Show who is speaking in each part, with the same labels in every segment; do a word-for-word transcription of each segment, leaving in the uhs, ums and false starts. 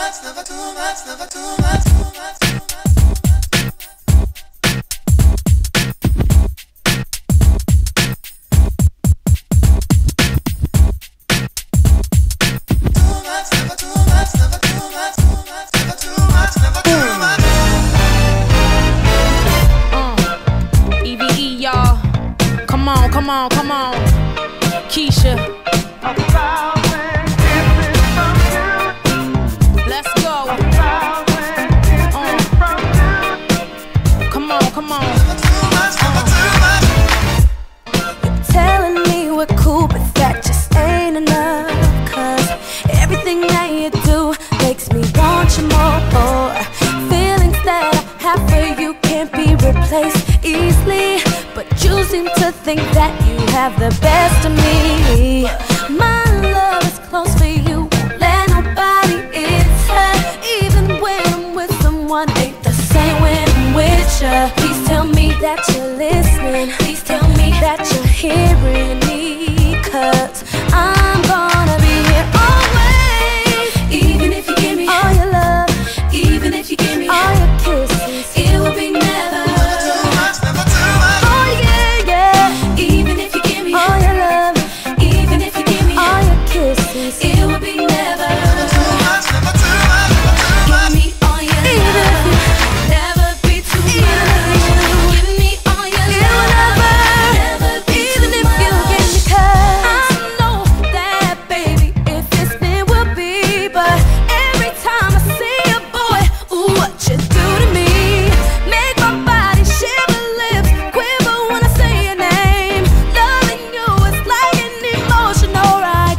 Speaker 1: much, never too much, never too much, too much, too much.
Speaker 2: Come on, come on, Keisha. Let's go. Uh. Come on, come on.
Speaker 3: You're telling me we're cool, but that just ain't enough. Cause everything that you do makes me want you more. Feelings that I have for you can't be replaced easily, but you seem to think that you have the best of me. My love is close for you, won't let nobody inside. Even when I'm with someone, ain't the same when I'm with ya. Please tell me that you're listening. Please tell me that you're hearing me, cause I'm gonna be here always. Even if you give me all your love, even if you give me all your kisses, it will be never. It will be never. Too much, never too much, never too much. Give me all your love. Never be too much. Give me all your love. Never be too much. Even if you give me, cause I know that, baby, if it's meant will be. But every time I see a boy, ooh, what you do to me, make my body shiver, lips quiver when I say your name. Loving you is like an emotional ride.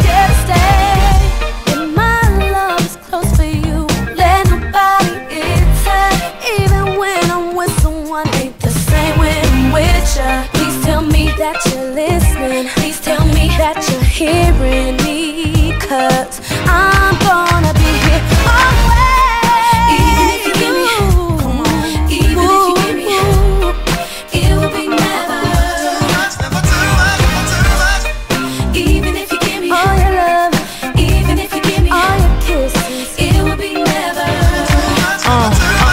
Speaker 3: Please tell me that you're listening. Please tell me that you're hearing me, cause I'm gonna be here always. Even if you give me, come on. Even if you give me, it will be never. Too much, never too much, never too much. Even if you give me all your love, even if you give me all your kisses, it will be never. Too much, never too much.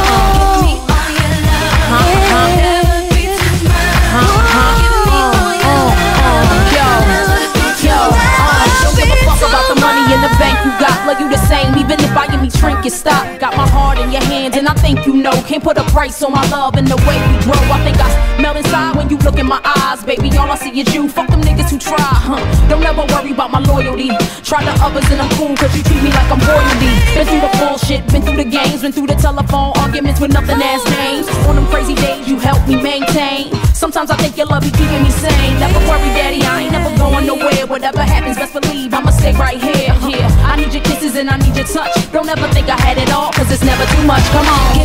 Speaker 2: You the same, even if I give me trinkets, stop. Got my heart in your hands, and I think you know. Can't put a price on my love and the way we grow. I think I melt inside when you look in my eyes, baby. All I see is you. Fuck them niggas who try, huh? Don't ever worry about my loyalty. Try the others and I'm cool, cause you treat me like I'm royalty. Been through the bullshit, been through the games, been through the telephone arguments with nothing as names. On them crazy days, you help me maintain. Sometimes I think your love be keeping me sane. Never worry, daddy, I ain't never going nowhere. Whatever happens, best believe I'ma stay right here. Yeah, I need your kisses and I need your touch. Don't ever think I had it all, cause it's never too much. Come on.